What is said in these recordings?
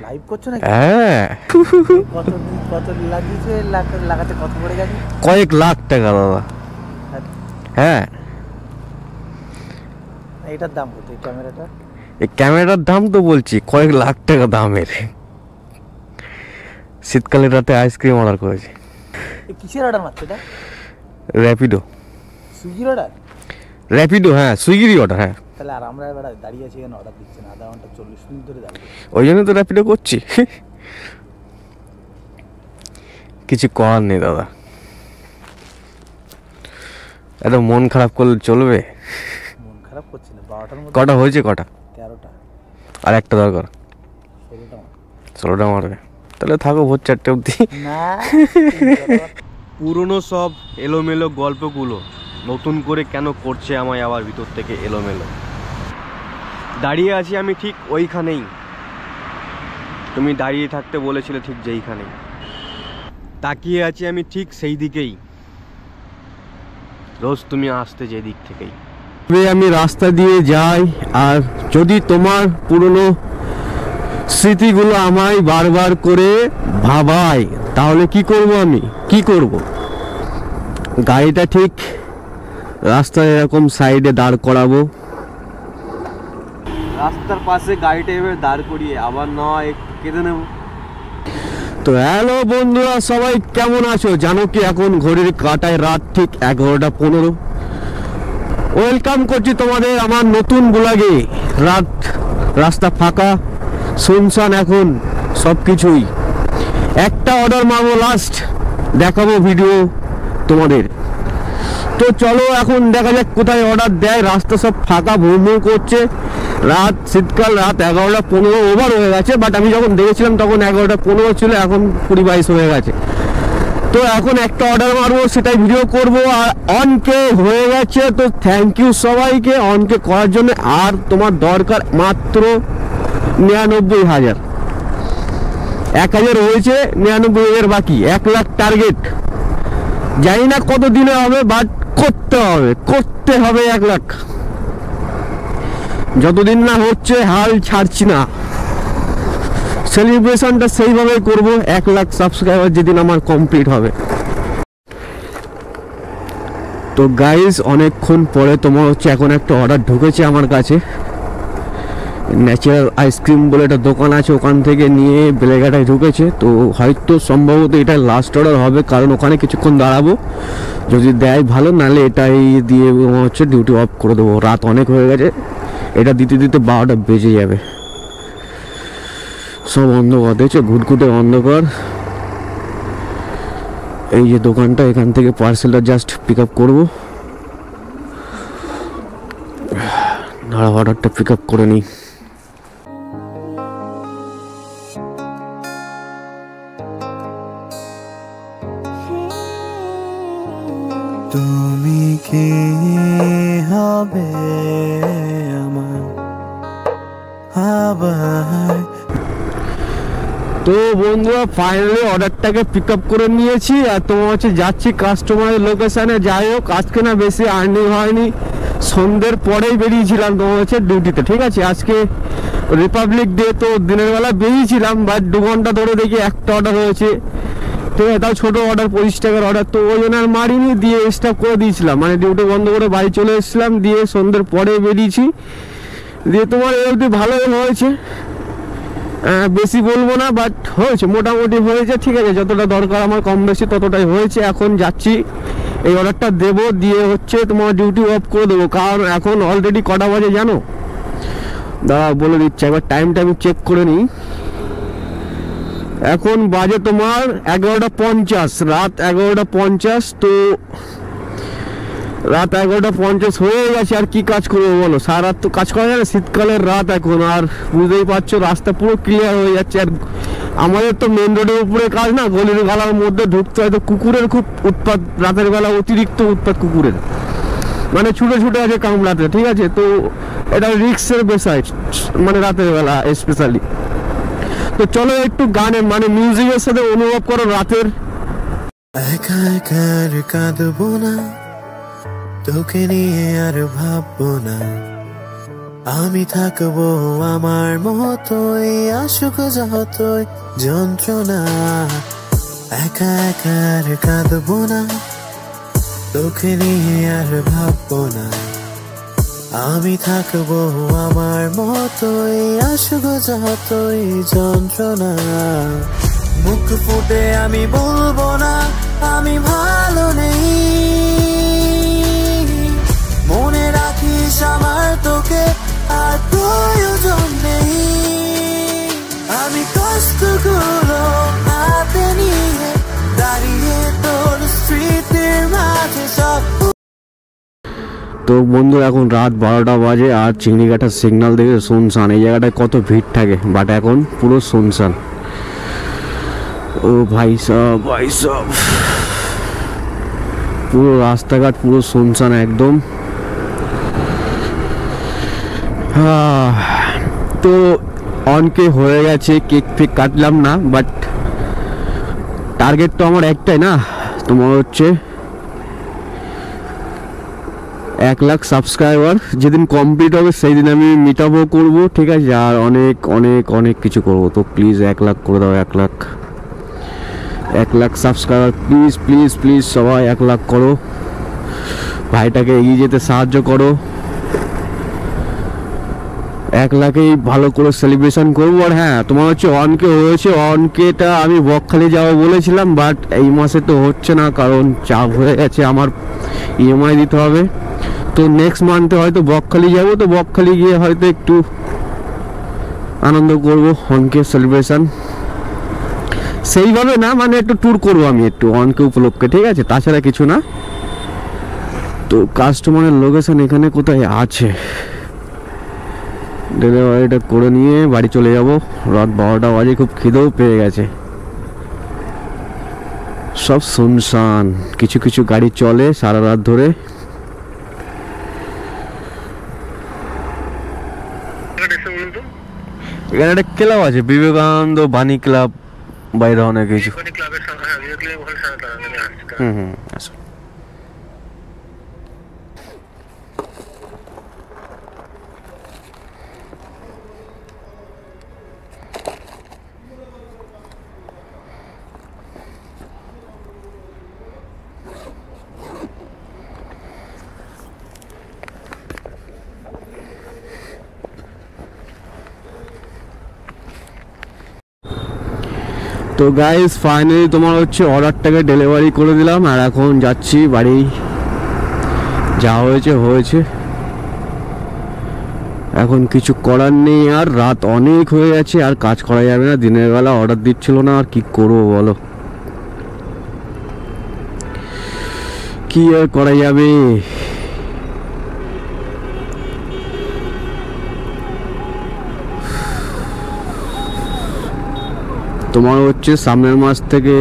Live করছো নাকি? হ্যাঁ। কত লাগিয়েছে, লাগাতে কত পড়ে গেছে? কয়েক লাখ টাকা দাদা। হ্যাঁ। এটার দাম কত এই ক্যামেরাটা? এই ক্যামেরার দাম তো বলছি কয়েক লাখ টাকা দামের। শীতকালের রাতে আইসক্রিম অর্ডার করেছি। কিসের অর্ডার মারছো এটা? র্যাপিডো। সুইগির অর্ডার? র্যাপিডো, হ্যাঁ সুইগিরই অর্ডার। হ্যাঁ তাহলে আর আমরা এবার দাঁড়িয়ে আছি কেন? অর্ডার দিচ্ছে না, আধা ঘন্টা 40 মিনিট ধরে দাঁড়িয়ে। ওই জন্য তো র্যাপিডো করছি। কিছু করার নেই দাদা, এত মন খারাপ করলে চলবে? মন খারাপ করছি না। 12টার মধ্যে কটা হয়েছে? কটা? 13টা। আর একটা দরকার। 16টা মারবে। তাহলে থাকো ভোর 4টে অবধি। না, পুরনো সব এলোমেলো গল্পগুলো নতুন করে কেন করছে আমায় আবার ভিতর থেকে এলোমেলো। দাঁড়িয়ে আছি আমি ঠিক ওইখানেই, তুমি দাঁড়িয়ে থাকতে বলেছিলে ঠিক যেইখানেই। তাকিয়ে আছি আমি ঠিক সেই দিকেই, রোজ তুমি আসতে যে দিক থেকেই। আমি রাস্তা দিয়ে যাই আর যদি তোমার পুরনো স্মৃতিগুলো আমায় বারবার করে ভাবায়, তাহলে কি করব? আমি কি করব? গাড়িটা ঠিক রাস্তায় এরকম সাইডে দাঁড় করাবো, রাস্তার পাশে গাড়িটা এবার দাঁড় করিয়ে আবার নয় একটু কেঁদে নেব। তো হ্যালো বন্ধুরা, সবাই কেমন আছো? জানো কি এখন ঘড়ির কাঁটায় রাত ঠিক 11টা 15। ওয়েলকাম করছি তোমাদের আমার নতুন ব্লগে। রাত, রাস্তা ফাঁকা, শুনশান এখন সব কিছুই। একটা অর্ডার মারবো, লাস্ট দেখাবো ভিডিও তোমাদের। তো চলো এখন দেখা যাক কোথায় অর্ডার দেয়। রাস্তা সব ফাঁকা, ভুমভুম করছে। রাত শীতকাল, রাত 11টা 15 ওভার হয়ে গেছে, বাট আমি যখন দেখেছিলাম তখন 11টা 15 ছিল, এখন 20-22 হয়ে গেছে। তো এখন একটা অর্ডার মারবো, সেটাই ভিডিও করব। আর অনকে হয়ে গেছে, তো থ্যাংক ইউ সবাইকে অনকে করার জন্য। আর তোমার দরকার মাত্র 99,000। 1,000 হয়েছে, 99,000 বাকি। 1 লাখ টার্গেট। জানি না কত দিনে হবে, বাট করতে হবে, করতে হবে 1 লাখ। যতদিন না হচ্ছে হাল ছাড়ছি না। সেলিব্রেশনটা সেইভাবেই করব 1 লাখ সাবস্ক্রাইবার যেদিন আমার কমপ্লিট হবে। তো গাইজ অনেকক্ষণ পরে তোমার হচ্ছে এখন একটা অর্ডার ঢুকেছে আমার কাছে। ন্যাচারাল আইসক্রিম বলে একটা দোকান আছে, ওখান থেকে নিয়ে বেলেঘাটায় ঢুকেছে। তো হয়তো সম্ভবত এটা লাস্ট অর্ডার হবে, কারণ ওখানে কিছুক্ষণ দাঁড়াবো। যদি দেয় ভালো, নাহলে এটাই দিয়ে হচ্ছে ডিউটি অফ করে দেবো। রাত অনেক হয়ে গেছে, এটা দিতে দিতে 12টা বেজে যাবে। সব অন্ধকার দেখছো, ঘুটঘুটে অন্ধকার। এই যে দোকানটা, এখান থেকে পার্সেলটা জাস্ট পিক আপ করবো। অর্ডারটা পিক আপ করে নিই। তুমি কি হবে আমার আবার? তো বন্ধুরা ফাইনালি অর্ডারটাকে পিক আপ করে নিয়েছি। আর তোমার হচ্ছে যাচ্ছি কাস্টমারের লোকেশানে। যাই হোক, আজকে না বেশি আর্নিং হয়নি, সন্ধ্যের পরেই বেরিয়েছিলাম তোমার হচ্ছে ডিউটিতে। ঠিক আছে, আজকে রিপাবলিক ডে, তো দিনের বেলা বেরিয়েছিলাম, বাট 2 ঘন্টা ধরে দেখি একটা অর্ডার হয়েছে। ঠিক আছে, তাও ছোটো অর্ডার, 25 টাকার অর্ডার। তো ওই জন্য আর মারিনি, দিয়ে স্টপ করে দিয়েছিলাম। মানে ডিউটি বন্ধ করে বাড়ি চলে এসেছিলাম, দিয়ে সন্ধ্যের পরে বেরিয়েছি। দিয়ে তোমার এই অবধি ভালোই হয়েছে, বেশি বলবো না, বাট হয়েছে, মোটামুটি হয়েছে। ঠিক আছে, যতটা দরকার আমার কম বেশি ততটাই হয়েছে। এখন যাচ্ছি, এই অর্ডারটা দেবো, দিয়ে হচ্ছে তোমার ডিউটি অফ করে দেবো। কারণ এখন অলরেডি কটা বাজে জানো? দাঁড়া বলে দিচ্ছি, একবার টাইমটা আমি চেক করে নিই। এখন বাজে তোমার 11টা 50, রাত 11টা 50। তো রাত 11টা 50 হয়ে গেছে, আর কি কাজ করবো বলো? সারা রাত তো কাজ করা যায় না, শীতকালের রাত এখন। আর বুঝতেই পারছো রাস্তা পুরো ক্লিয়ার হয়ে যাচ্ছে। আর আমাদের তো মেন রোডের উপরে কাজ না, গলির গালার মধ্যে ঢুকতে হয়। তো কুকুরের খুব উৎপাত রাতের বেলা, অতিরিক্ত উৎপাত কুকুরের, মানে ছুটে ছুটে আছে কামড়াতে। ঠিক আছে, তো এটা রিক্সের বিষয়, মানে রাতের বেলা স্পেশালি। তো চলো একটু গানে মানে মিউজিকের সাথে অনুভব করো রাতের। একা একা আর কাঁদবো না, তোকে নিয়ে আর ভাববো না, আমি থাকবো আমার মতোই, আসুক যতই যন্ত্রণা। একা একা আর কাঁদবো না, তোকে নিয়ে আর ভাববো না। আমি থাকবো আমার মতোই, আসুক যতই যন্ত্রণা। মুখ ফুটে আমি বলবো না আমি ভালো নেই, মনে রাখিস আমার তোকে আর প্রয়োজন নেই। আমি কষ্টগুলো হাতে নিয়ে দাঁড়িয়ে তোর স্মৃতির মাঝে সব। তো বন্ধু এখন রাত 12টা বাজে আর চিংড়িঘাটার সিগন্যাল দেখে শুনশান। এই জায়গাটায় কত ভিড় থাকে, বাট এখন পুরো শুনশান। ও ভাই সাব পুরো রাস্তাঘাট পুরো শুনশান একদম। তো অনকে হয়ে গেছে, কেক ফেক কাটলাম না, বাট টার্গেট তো আমার একটাই না, তোমার হচ্ছে 1 লাখ সাবস্ক্রাইবার যেদিন কমপ্লিট হবে সেই দিন আমি মিট আপও করবো, ঠিক আছে? আর অনেক অনেক অনেক কিছু করবো। তো প্লিজ 1 লাখ করে দাও, 1 lakh subscriber please please please সবাই 1 লাখ করো, ভাইটাকে এগিয়ে যেতে সাহায্য করো। 1 লাখেই ভালো করে সেলিব্রেশন করবো। আর হ্যাঁ, তোমার হচ্ছে অনকে হয়েছে, অনকেটা আমি বকখালি যাবো বলেছিলাম, বাট এই মাসে তো হচ্ছে না, কারণ চাপ হয়ে গেছে, আমার EMI দিতে হবে। তো নেক্সট মান্থে হয়তো বকখালি যাবো, তো বকখালি গিয়ে হয়তো একটু আনন্দ করবো অনকে সেলিব্রেশন, সেইভাবে না, মানে একটু ট্যুর করবো আমি একটু অনকে উপলক্ষে, ঠিক আছে? তাছাড়া কিছু না। তো কাস্টমারের লোকেশন এখানে কোথায় আছে, ডেলিভারিটা করে নিয়ে বাড়ি চলে যাব। রাত 12টা বাজে, খুব খিদেও পেয়ে গেছে। সব শুনশান, কিছু কিছু গাড়ি চলে সারা রাত ধরে। এখানে একটা ক্লাব আছে, বিবেকানন্দ বাণী ক্লাব, বাইরে অনেক কিছু। আসো। তো গাইস ফাইনালি তোমার হচ্ছে অর্ডারটাকে ডেলিভারি করে দিলাম, আর এখন যাচ্ছি বাড়ি। যা হয়েছে, এখন কিছু করার নেই। আর রাত অনেক হয়ে গেছে, আর কাজ করা যাবে না, দিনের বেলা অর্ডার দিচ্ছিল না, আর কি করবো বলো, কি আর করা যাবে। তোমার হচ্ছে সামনের মাস থেকে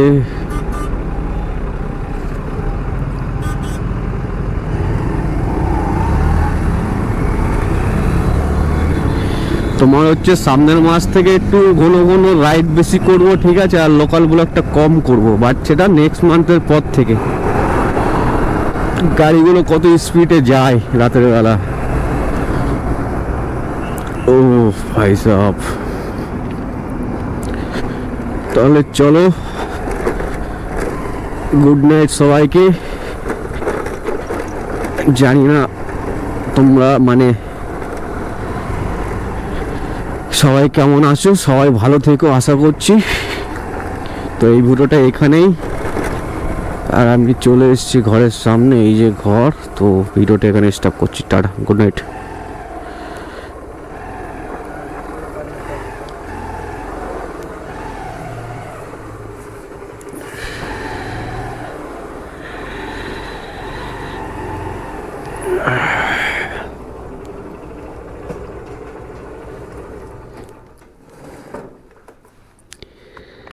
একটু ঘন ঘন রাইড বেশি করব, ঠিক আছে? আর লোকালগুলো একটা কম করব, বাট সেটা নেক্সট মান্থের পর থেকে। গাড়িগুলো কত স্পিডে যায় রাতের বেলা, ও ভাই সাহেব। তাহলে চলো, গুড নাইট সবাইকে। জানি না তোমরা মানে সবাই কেমন আছো, সবাই ভালো থেকো আশা করছি। তো এই ভিডিওটা এখানেই, আর আমি চলে এসেছি ঘরের সামনে, এই যে ঘর। তো ভিডিওটা এখানে স্টপ করছি, টাটা, গুড নাইট।